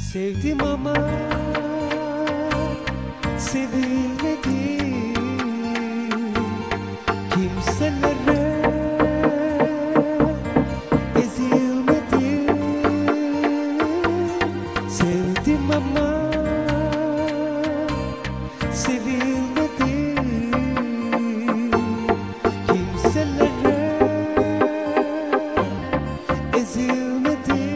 Sevdim ama sevilmedim. Kimselere ezilmedim. Sevdim ama sevilmedim. Kimselere ezilmedim.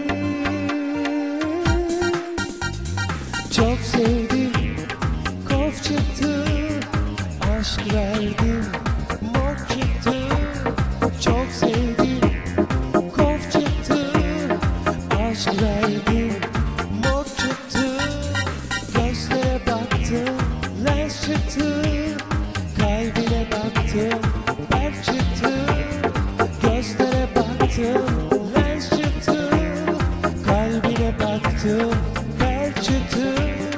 Çok sevdim, kof çıktı, aşk verdim, mor çıktı. Çok sevdim, kof çıktı, aşk verdim, mor çıktı. Gözlere baktım, lens çıktı, kalbine baktım, berk çıktı. Gözlere baktım, lens çıktı, kalbine baktım, berk çıktı.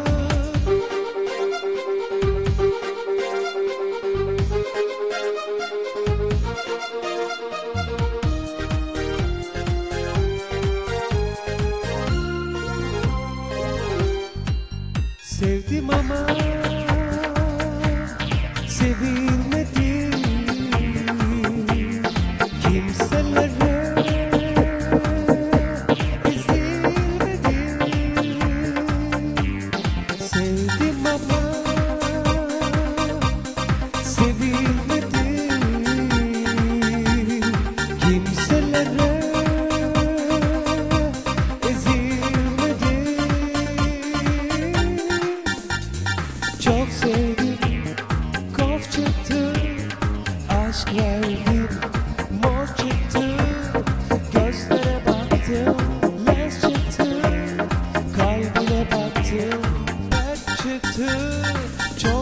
Sevdim ama sevilmedim. Kimselere ezilmedim. Sevdim ama sevilmedim. Kimselere ezilmedim. Çok sevdim, kof çıktı, aşk verdim, mor çıktı. Gözlere baktım, lens çıktı, kalbine baktım, berk çıktı. Çok